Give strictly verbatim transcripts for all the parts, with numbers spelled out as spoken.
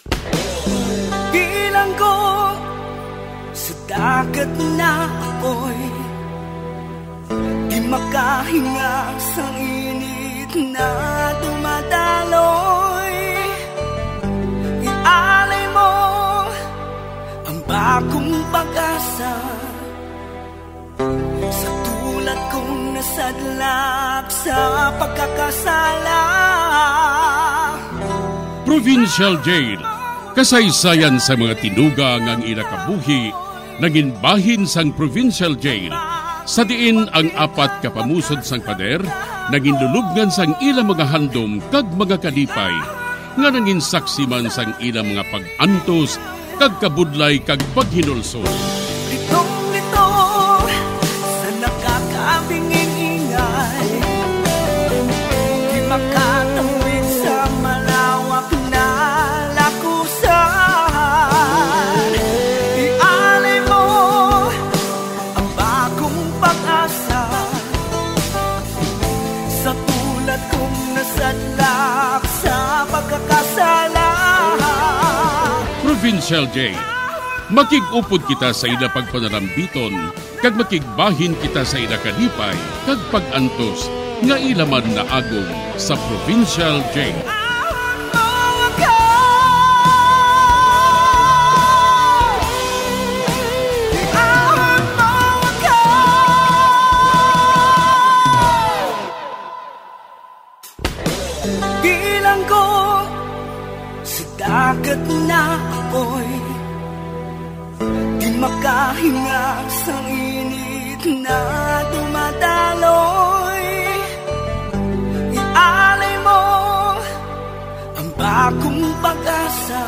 Bilanggo sa dagat na apoy, di makahinga sa init na dumadaloy. Ialay mo ang bagong pag-asa sa tulad kong nasadlak sa pagkakasala. Provincial Jail, kasaysayan sa mga tinugang ang inakabuhi, naging bahin sang Provincial Jail. Sa diin ang apat kapamusod sang pader, naging lulubngan sang ilang mga handom kag mga kalipay, nga naging saksi man sang ilang mga pag-antos, kag kabudlay kag paghinulsol. Litong-lito sa nakakabinging ingay, di makatawid sa malawak na lakusan. Ialay mo ang bagong pag-asa sa tulad kong nasadlak sa pagkakasala. Provincial Jail, makig-upod kita sa ila pagpanarambiton, kag makigbahin kita sa ila kalipay, kag pag-antos, nga ilaman na agong sa Provincial Jail. Bilanggo sa dagat na apoy, di makahinga sa init na dumadaloy. Ialay mo ang bagong pag-asa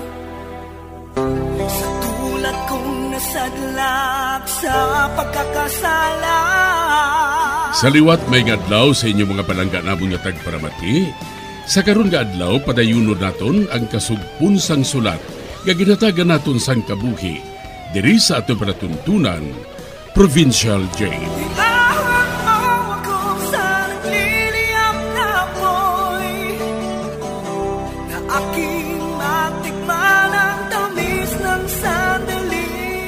sa tulad kong nasadlak sa pagkakasala. Sa liwat may adlaw sa inyong mga palangganabong nga tagparamati. Sa karon nga adlaw padayunon naton ang kasugpon sang sulat nga ginatagan naton sang kabuhi diri sa aton panatuntunan, Provincial Jail. Iahon mo ako sa nagliliyap na apoy, na aking matikman ang tamis ng sandali.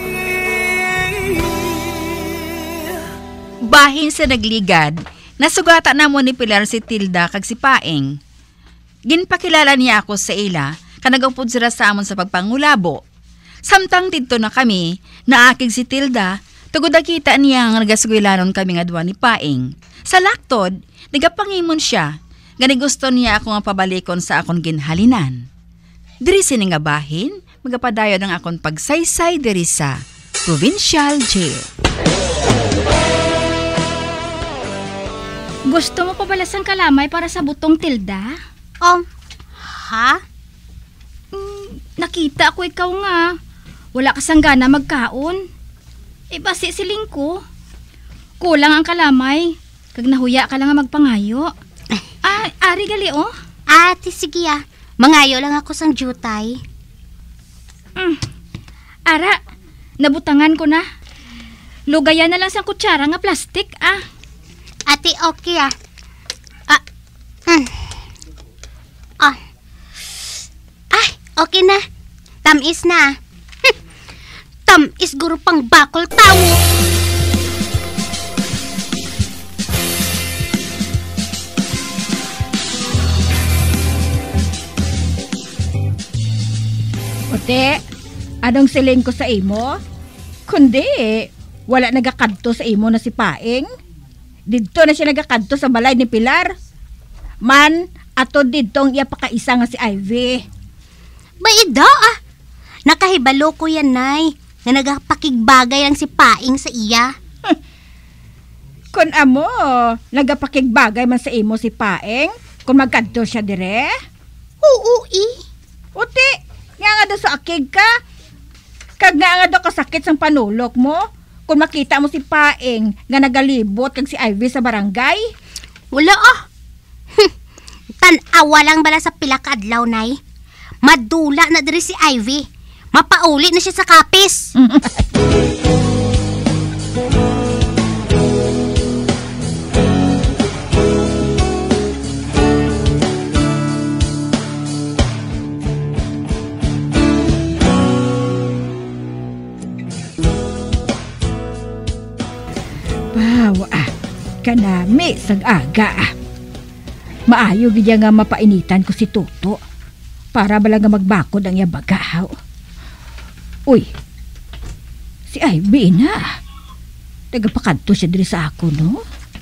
Bahin sa nagligad, nasugatan na mo ni Pilar si Tilda kag si Paeng. Ginpakilala niya ako sa ila, kanagapod sila sa amon sa pagpangulabo. Samtang dito na kami, naakig si Tilda, tugod nakita niya nga nagasugwilanon kami nga duwa ni Paeng. Sa laktod, nagapangimon siya, gani gusto niya ako nga pabalikon sa akong ginhalinan. Diri sini nga bahin, magapadayo ng akong pagsaysay diri sa Provincial Jail. Gusto mo pa balasang kalamay para sa butong Tilda? Um, ha? Mm, nakita ko ikaw nga. Wala ka sang gana magkaon. E basi siling ko. Kulang ang kalamay. Kag nahuya ka lang nga magpangayo. Ah, ari gali oh. Ate, sige ah. Mangayo lang ako sang jutay. Mm. Ara, nabutangan ko na. Lugayan na lang sa kutsara nga plastik ah. Ate, okay ah. Ah, mm. Ah. Ay, okay na. Tamis na. Hm. Tamis guro pang bakol tao. Ote, anong siling ko sa imo? Kundi, wala nagakadto sa imo na si Paeng. Dito na siya nagakadto sa balay ni Pilar. Man, ato dito ang iya pakaisa nga si Ivy. Baida ah. Nakahibalo ko yan, Nay. Na nagapakigbagay lang si Paeng sa iya. Kung amo, nagapakigbagay man sa imo si Paeng, kung magkadto siya dire? Oo, eh. Uti, nga nga daw sa akig ka. Kag nga nga daw kasakit sang panulok mo, kung makita mo si Paeng nga nagalibot kag si Ivy sa barangay. Wala ah. Tan-awa lang bala sa pila ka adlaw, Nay. Madula na diri si Ivy. Mapauli na siya sa kapis. Kanami sang aga. Maayo gidya nga mapainitan ko si Toto para bala nga magbakod ang yabagahaw. Uy, si Ivy na. Nagapakadto siya diri sa ako, no?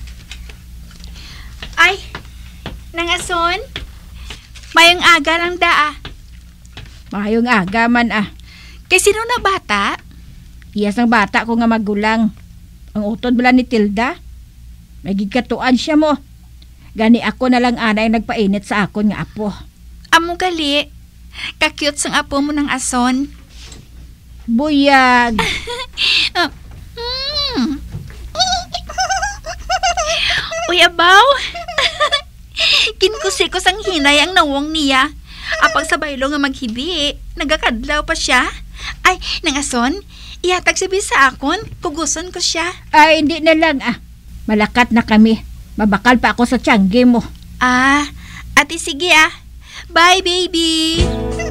Ay, nangason? Mayong aga lang daa. Mayong aga man ah. Kay sino na bata? Iyas ang bata ko nga magulang. Ang utod bala ni Tilda. May gigkatuan siya mo. Gani ako na lang anay nagpainit sa akon nga apo. Amo gali. Ka-cute sang apo mo ng ason. Buyag. uh, mm. Uy, abaw. Kinkusikos ang hinay ang nawong niya. Apang sa baylo nga maghibi, nagakadlaw pa siya. Ay, nangason, ihatag si Bis sa akon, kuguson ko siya. Ay, hindi na lang ah. Malakat na kami. Mabakal pa ako sa tiyangge mo. Ah, ate sige ah. Bye, baby.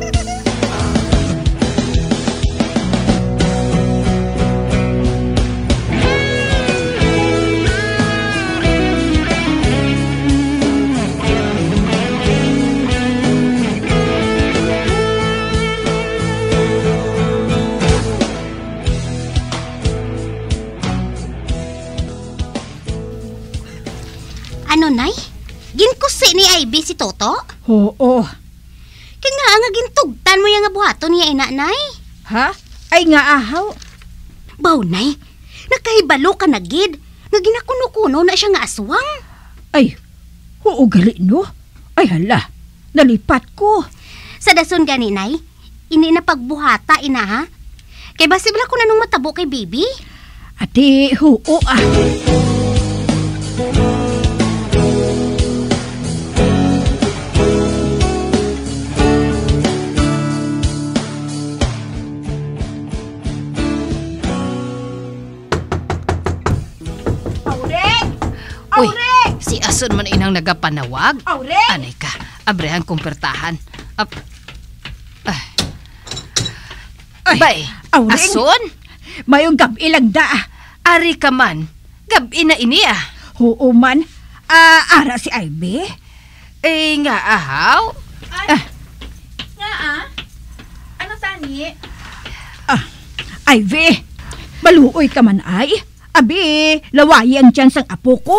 Ano, Nay? Ginkusi ni Ivy si Toto? Oo. Kaya nga nga gintugtan mo yung nga buhaton niya ina, Nay. Ha? Ay nga ahaw. Baw, Nay. Nakahibalo ka na, gid. Nga ginakuno-kuno na siya nga aswang. Ay, oo gali no? Ay hala, nalipat ko. Sa dason gani, Nay, ini na pagbuhata, ina, ha? Kay basibla ko na nung matabo kay baby. Ate, oo ah. Uy, si Ason man inang nagapanawag. Aure! Anay ka, abrehan kong pertahan. Ap... Ah. Ay, Bay, Aureng! Ason? Mayong gabi lang da. Ari ka man. Gabi na ini ah. Oo man. Ah, ara si Ivy. Eh nga ahaw. Ah, Nga ah. Ano tani? ah, Ivy, maluoy ka man ay. Abi, lawayi ang tiyan sang apo ko.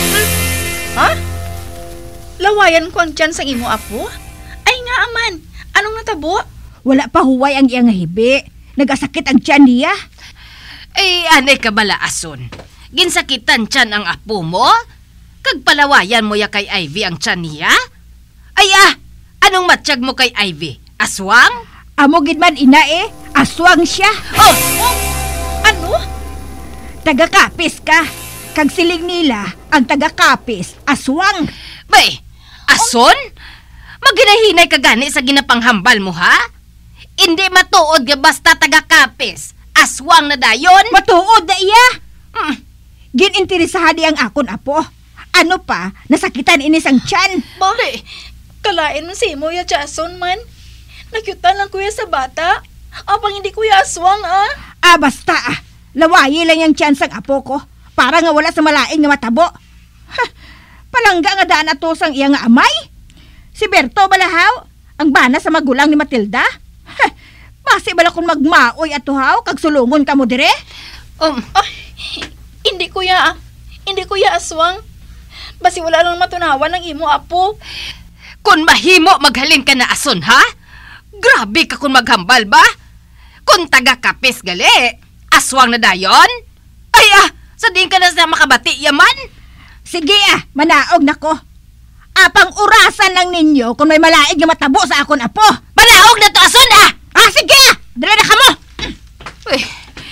Ha? Lawayan ko ang tiyan sa imo apo? Ay nga aman. Anong natabo? Wala pa huway ang iyang hibi. Nagasakit ang tiyan niya. Eh anay ka bala Ason. Ginsakitan tiyan ang apo mo? Kagpalawayan mo ya kay Ivy ang tiyan niya? Ay ah, anong matsyag mo kay Ivy? Aswang? Amo gid man ina eh. Aswang siya. Oh! Oh! Ano? Taga-kapis ka. Kag siling nila, ang taga-kapis, aswang. Bay, Ason? Maginahinay ka gani sa ginapanghambal mo, ha? Hindi matuod nga basta taga-kapis. Aswang na dayon. Matuod na iya. Mm. Gininteresahan di ang akon apo. Ano pa, nasakitan inis ang tiyan. Bakit? Kalain mo si imo ya Jason man. Nakyutan lang kuya sa bata. Apang hindi kuya aswang ah. Ah, basta ah. Lawayi lang yung tiyan sang apo ko. Para nga wala sa malaing nga matabo. Ha, palangga nga daan ato sang iya nga amay. Si Berto balahaw, ang bana sa magulang ni Matilda. Ha, basi bala kung magmaoy ato haw, kag sulungon ka mo dire. Um, Ay, hindi kuya ah. Hindi kuya aswang. Basi wala lang matunawan ng imo apo. kung mahimo maghalin ka na Ason, ha? Grabe ka kung maghambal ba? Kung taga-kapis gali, aswang na dayon? Ay ah, sa din ka na sa makabati yaman? Sige ah, manaog na ko. Apang urasan lang ninyo kung may malaig nga matabo sa akon apo. Manaog na to Ason ah! Ah, sige ah! Dala na ka mo! Uy,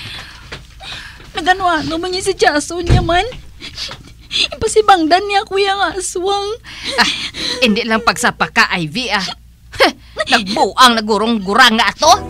Nagano naman niya si Jason niya man. Ipasibangdan niya kuya nga aswang. ah, hindi lang pagsapa ka, Ivy ah. Heh, nagbuang nagurong-gurang nga ato.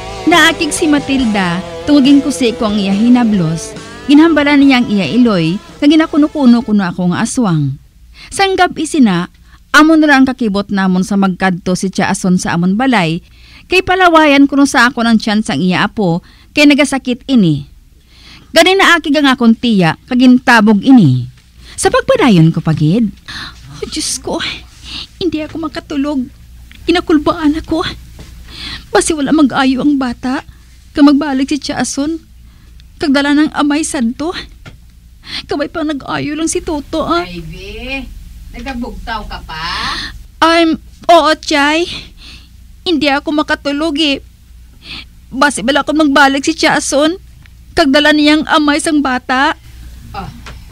Naakig si Matilda, tungugin ko si ko ang iya hinablos. Ginhambalan niya ang iya iloy, nga ginakuno-kuno kuno ako nga aswang. Sang gabi sina, amon ra ang kakibot namon sa magkadto si Tiaason sa amon balay, kay palawayan kuno sa ako ng tiyan sang iya apo, kay nagasakit ini. Gani na aki nga akong tiya, kagintabog ini. Sa pagpadayon ko pagid. Oh, Diyos ko, hindi ako makatulog. Inakulbaan ako. Basi wala mag-ayo ang bata, ka magbalik si Tiaason, kagdala ng amay sadto. Kabay pa nag-ayo lang si Toto, ah. Ivy, nagabugtaw ka pa? I'm, oo, Chay. Hindi ako makatulog eh. Basi bala ko magbalik si Tiaason, kagdala niyang amay sang bata. Oh.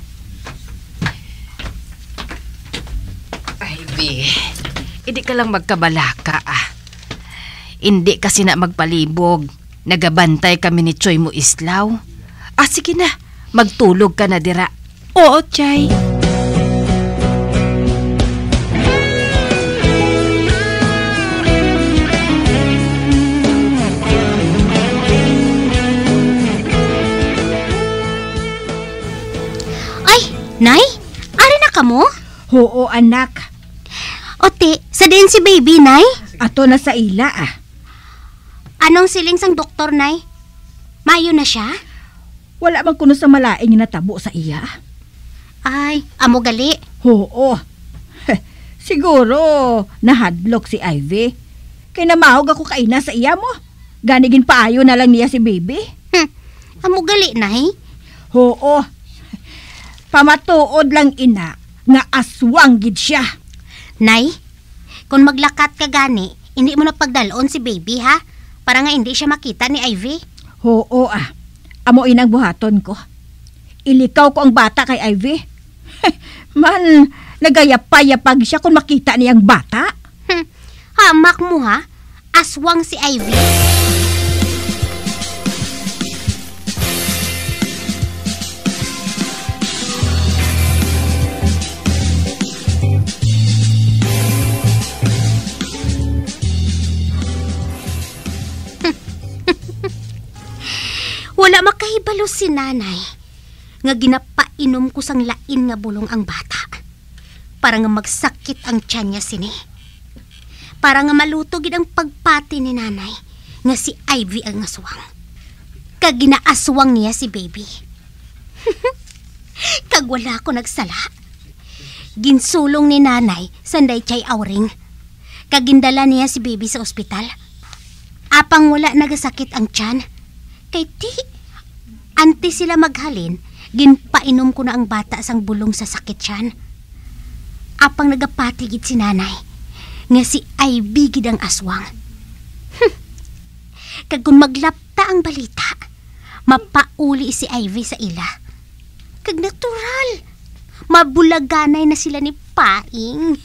Ivy, hindi ka lang magkabalaka ah. Hindi kasi na magpalibog. Nagabantay kami ni Choy mo Islaw. Ah, sige na. Magtulog ka na dira. Oo, Chay. Ay, Nay, ari na ka mo? Oo, anak. Ote, sa din si baby, Nay? Ato na sa ila, ah. Anong siling sang doktor, Nay? Mayo na siya? Wala bang kuno sa malaing nga natabo sa iya? Ay, amo gali. Oo. Siguro, nahadlok si Ivy. Kay namahog ako kaina sa iya mo. Ganigin paayo na lang niya si baby. Hm, amo gali, Nay? Oo. Pamatuod lang ina nga aswang gid siya. Nay, kung maglakat ka gani, hindi mo na pagdalon si baby, ha? Para nga hindi siya makita ni Ivy. Oo ah. Amo inang buhaton ko. Ilikaw ko ang bata kay Ivy. Man, nagayapay-yapag siya kung makita niyang bata. Hm, hamak mo, ha? Aswang si Ivy. Wala makahibalo si nanay nga ginapainom ko sang lain nga bulong ang bata para nga magsakit ang tiyan niya sini. Para nga maluto gid ang pagpati ni nanay nga si Ivy ang aswang. Kag ginaaswang niya si baby. Kag wala ko nagsala. Ginsulong ni nanay sanday chay awring. Kag gindala niya si baby sa ospital. Apang wala nagasakit ang tiyan. Kay ti, anti sila maghalin, ginpainom ko na ang bata sang bulong sa sakit siyan. Apang nagapatigid si nanay, nga si Ivy gid ang aswang. Hm. Kag kung maglapta ang balita, mapauli si Ivy sa ila. Kag natural, mabulaganay na sila ni Paing.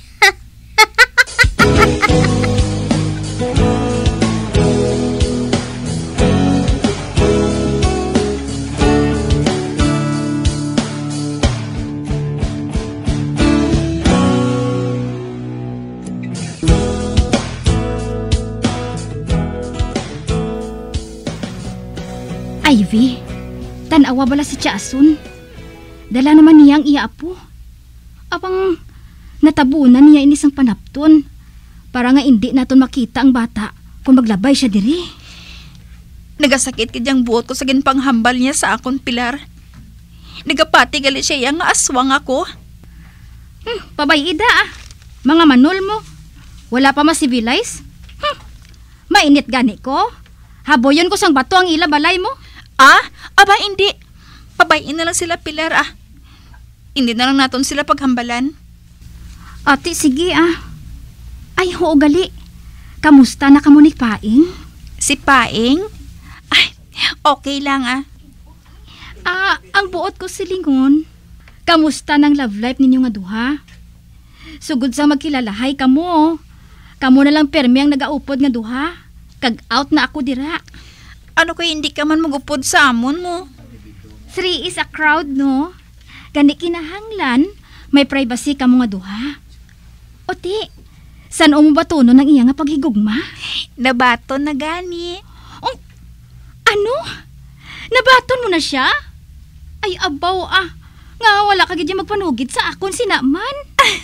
Ivy, tanawa bala si Tiaason. Dala naman niya ang iya apo. Apang natabunan niya inisang panapton. Para nga hindi naton makita ang bata kung maglabay siya diri. Nagasakit kidyang buot ko sa ginpanghambal niya sa akon, Pilar. Nagapati gali siya nga aswang ako. Hmm, pabay ida ah. Mga manol mo. Wala pa ma-civilize? Hmm, mainit gani ko. Haboyon ko sang bato ang ila balay mo. Ah, aba hindi. Pabayin na lang sila, Pilar, ah. Hindi na lang naton sila paghambalan. Ate, sige ah. Ay, hoo gali. Kamusta na kamo ni Paing? Si Paing? Ay, okay lang, ah. Ah, ang buot ko silingon. Kamusta ng love life ninyo nga duha? Sugod sa magkilalahay kamo. Kamo na lang permi ang nagaupod nga duha. Kag out na ako dira. Ano kaya hindi ka man magupod sa amon mo? Three is a crowd, no? Gani kinahanglan, may privacy ka mo nga duha. O ti, saan mo ba tono ng iya nga paghigugma? Nabaton na gani. Oh, ano? Nabaton mo na siya? Ay abaw ah, Nga wala ka gid magpanugid sa akon sinaman.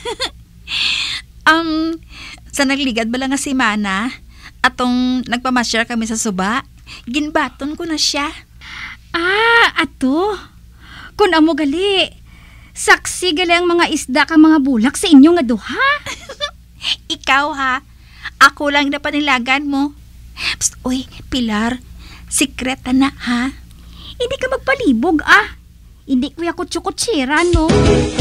Um, sa nagligad bala nga si Mana, atong nagpamasyar kami sa suba, ginbaton ko na siya. Ah, ato. Kun amo gali, saksi gali ang mga isda kang mga bulak sa inyo nga duha. Ikaw ha, ako lang na panilagan mo. Psst, uy, Pilar, sikreta na ha. Hindi ka magpalibog ah. Hindi ko yakot kutsira no.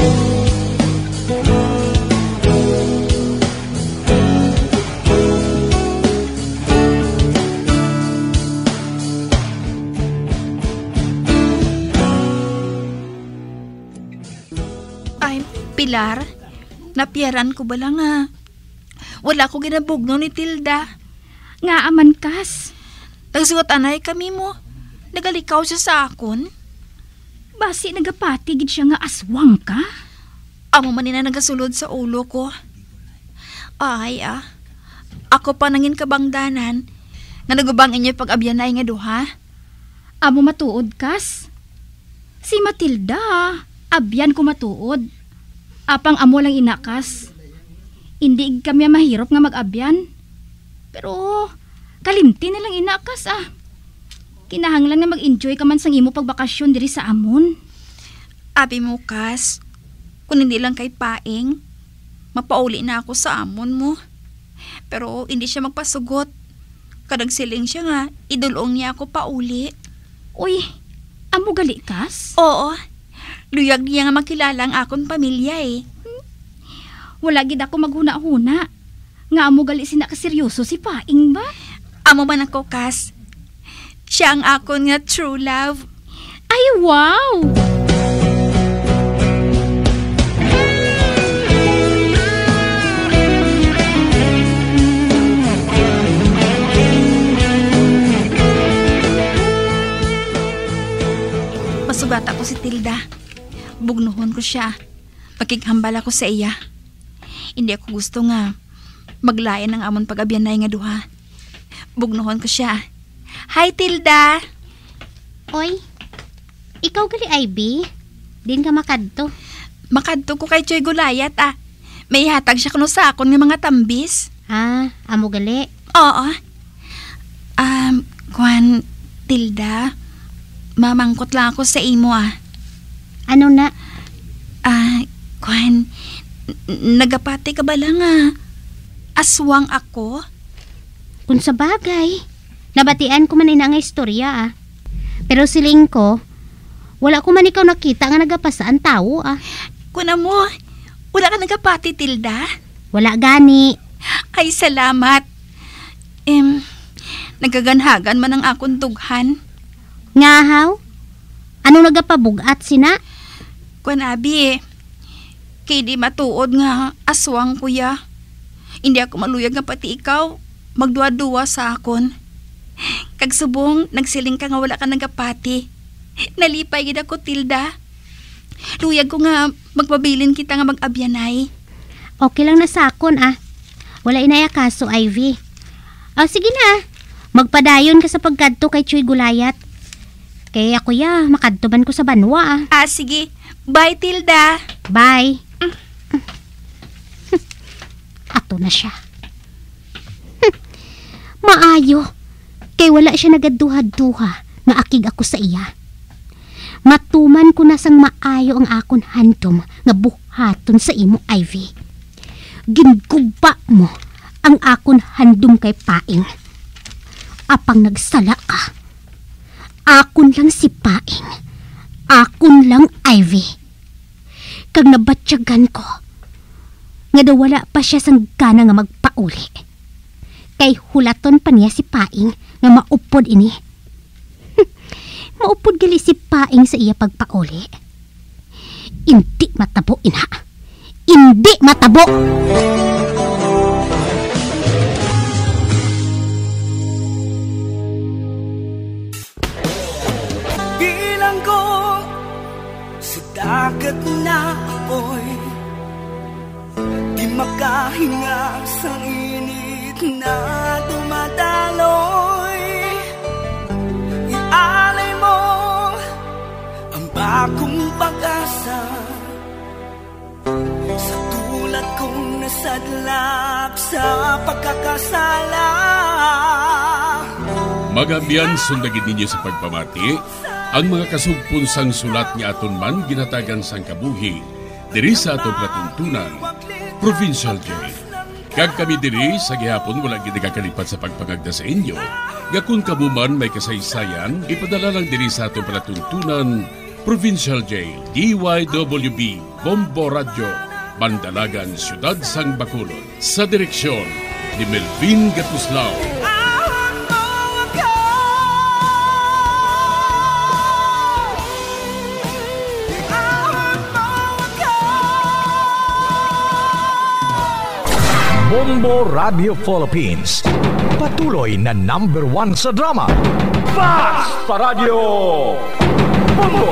Ay, Pilar, napiyaran ko bala nga. Wala ko ginabugno ni Tilda. Nga aman kas. Nagsuot anay kami mo. Nagalikaw siya sa akon. Basi nagapati gid siya nga aswang ka. Amo man na nagasulod sa ulo ko. Ay ah, ako pa nangin kabangdanan nga nagubang inyo pag-abyanay nga duha. Amo matuod kas. Si Matilda, abyan ko matuod. Apang amo lang inakas. Hindi kami mahirap nga mag-abyan. Pero kalimti na lang inakas ah. Kinahanglan nga mag-enjoy ka man sang imo pagbakasyon diri sa amon. Abi mo kas, kung hindi lang kay Paing, mapauli na ako sa amon mo. Pero hindi siya magpasugot. Kadang siling siya nga, idulong niya ako pauli. Uy, amo gali kas? Oo, luyag niya nga makilala ang akong pamilya eh. Wala gid ako maghuna-huna. Nga amo gali sina kaseryoso si Paing ba? Amo man ako kas. Siya ang akon nga true love. Ay, wow! Masugat ako si Tilda. Bugnuhon ko siya. Pakighambal ako sa iya. Hindi ako gusto nga maglayan ng amon pag-abyanay nga duha. Bugnuhon ko siya. Hi, Tilda! Oy, ikaw gali Ivy? Din ka makadto? Makadto ko kay Choy Gulayat ah. May hatag siya kuno sa akon ng mga tambis. Ah, amo gali? Oo. Um, Kwan, Tilda, mamangkot lang ako sa imo ah. Ano na? Ah, Kwan, n- nagapati ka ba lang ah? Aswang ako? Kung sa bagay, nabatian ko man ina nga istorya ah. Pero siling ko, wala ko man ikaw nakita nga nagapasaan tao ah. Kuna mo, wala ka nagapati, Tilda? Wala gani. Ay, salamat. Em, nagaganhagan man ang akong dughan. Nga haw? Anong nagapabugat sina? Kwan abi eh, kay di matuod nga aswang kuya. Hindi ako maluyag nga pati ikaw, magduwa-duwa sa akon. Kagsubong, nagsiling ka nga wala ka nagapati. Nalipay gid ako, Tilda. Luyag ko nga magpabilin kita nga mag-abyanay. Okay lang na sakon ah. Wala inaya kaso, Ivy. Ah, sige na. Magpadayon ka sa pagkadto kay Choy Gulayat. Kaya ako ya, makadto man ko sa banwa ah. Ah, sige. Bye, Tilda. Bye. Ato na siya. Maayo. Kay wala siya nagaduha-duha nga akig ako sa iya. Matuman ko na sang maayo ang akon handom nga buhaton sa imo, Ivy. Gingugba mo ang akon handom kay Paing. Apang nagsala ka. Akon lang si Paing. Akon lang, Ivy. Kag nabatsyagan ko nga daw wala pa siya sang gana nga magpauli. Kay hulaton pa niya si Paing nga maupod ini. Maupod gali si Paing sa iya pagpauli. Hindi matabo, ina. Hindi matabo! Bilang ko sa dagat na apoy, di makahinga sa init na dumadaloy. Ialay mo ang bagong pag-asa sinadlak sa pagkakasala. Magabiyan sundagin ninyo sa pagpamati ang mga kasugpon sang sulat ni aton man ginatagan sang kabuhi diri sa aton platuntunan, Provincial Jail. Kag kami diri sa gihapon wala gid nagakalipat sa pagpangagda sa inyo. Gakun kamuman may kasaysayan, ipadala lang diri sa aton palatuntunan, Provincial Jail, D Y W B, Bombo Radio, Mandalagan, Siyudad Sang Bacolod. Sa direksyon ni Melvin Gatuslao. Bombo Radio Philippines. Patuloy na number one sa drama. Basta Radio Bombo!